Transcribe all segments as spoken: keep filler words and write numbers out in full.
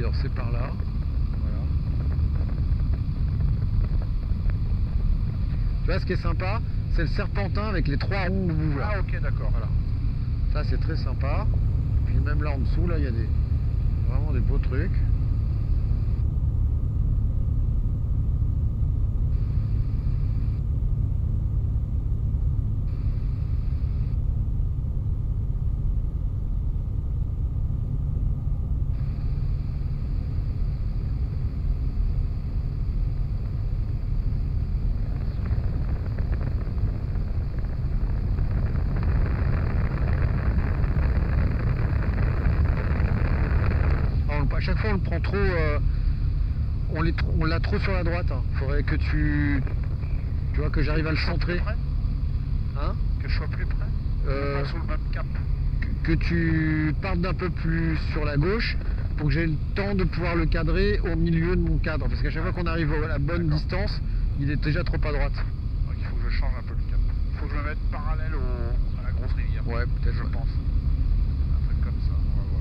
alors c'est par là. Voilà. Tu vois ce qui est sympa, c'est le serpentin avec les trois ronds au bout là. Ah ok, d'accord. Voilà. Ça c'est très sympa. Puis même là en dessous, là il y a des vraiment des beaux trucs. À chaque fois on le prend trop, euh, on l'a on l'a trop sur la droite. Il hein. Faudrait que tu, tu vois que j'arrive à le centrer. Hein? Que je sois plus près. Euh, Sur le même cap. Que, que tu partes d'un peu plus sur la gauche pour que j'ai le temps de pouvoir le cadrer au milieu de mon cadre. Parce qu'à chaque fois qu'on arrive à la bonne distance, il est déjà trop à droite. Donc il faut que je change un peu le cap. Il faut que je me mette parallèle au, à la grosse rivière. Ouais, peut-être je ouais. pense. Un truc comme ça, on va voir.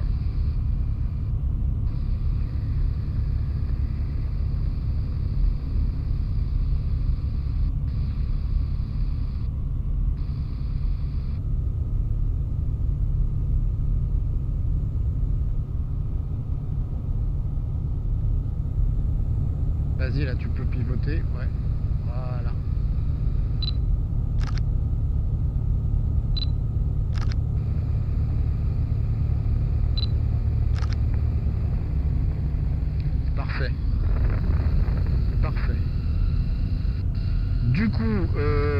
Vas-y, là tu peux pivoter, ouais. Voilà. Parfait. Parfait. Du coup, euh,